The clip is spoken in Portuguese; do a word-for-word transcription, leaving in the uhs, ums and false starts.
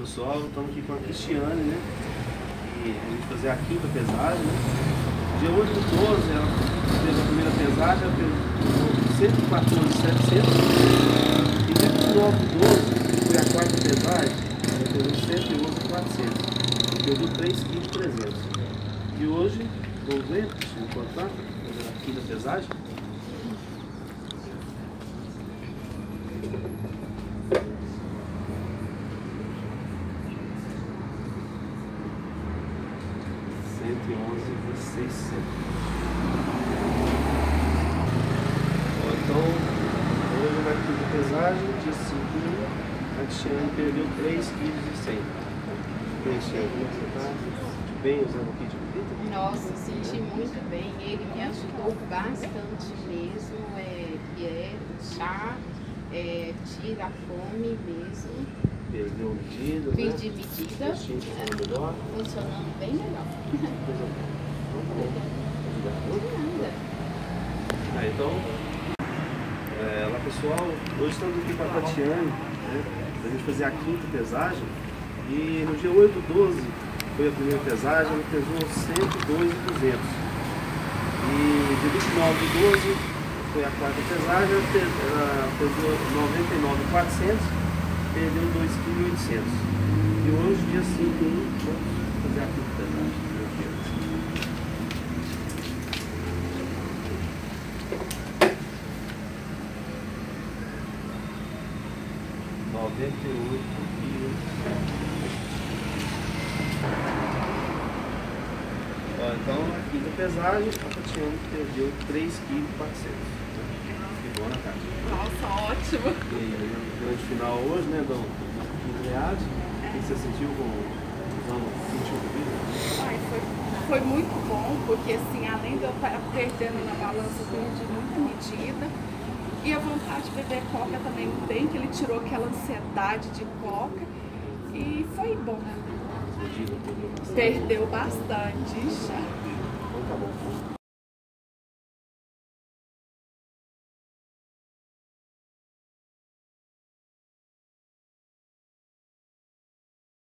pessoal, estamos aqui com a Cristiane, né? E a gente fazer a quinta pesagem, né? Dia oito do doze, ela fez a primeira pesagem, ela pesou cento e quatorze mil e setecentos. E dia vinte e nove do doze, que foi a quarta pesagem, ela pesou cento e onze mil e quatrocentos. E perdeu três quilos e trezentos. E hoje, vamos ver, deixa eu contar, fazer a quinta pesagem. cento e onze mil e seiscentos. Então, hoje na quinta pesagem, dia cinco, a Cristiane perdeu três vírgula cem quilos. Cristiane, como você está? Bem usando o kit de bebida? Nossa, senti muito bem. Ele me ajudou bastante mesmo. É, que é o chá, é, tira a fome mesmo. Perdeu medida, Perdi né? medida. É, melhor. Funcionando bem melhor. Nada. Ah, então, é, lá pessoal, hoje estamos aqui com a Tatiane, né, para a gente fazer a quinta pesagem. E no dia oito do doze foi a primeira pesagem, ela pesou cento e dois mil e duzentos. E dia vinte e nove do doze foi a quarta pesagem, ela pesou noventa e nove mil e quatrocentos, perdeu dois quilos e oitocentos. E hoje, dia cinco, vamos fazer a quinta pesagem. noventa e oito quilos. Então, a quinta pesagem, a Tatiane perdeu três quilos e quatrocentos. Que bom, né, cara? Nossa, ótimo! E no grande final hoje, né, do quinze reais, o que você sentiu com usando sentiu bebida? Ai, foi, foi muito bom, porque assim, além de eu estar perdendo na balança, eu perdi muita medida. E a vontade de beber coca também tem, que ele tirou aquela ansiedade de coca. E foi bom. Medida, perdeu bastante. Perdeu bastante já. Então tá bom.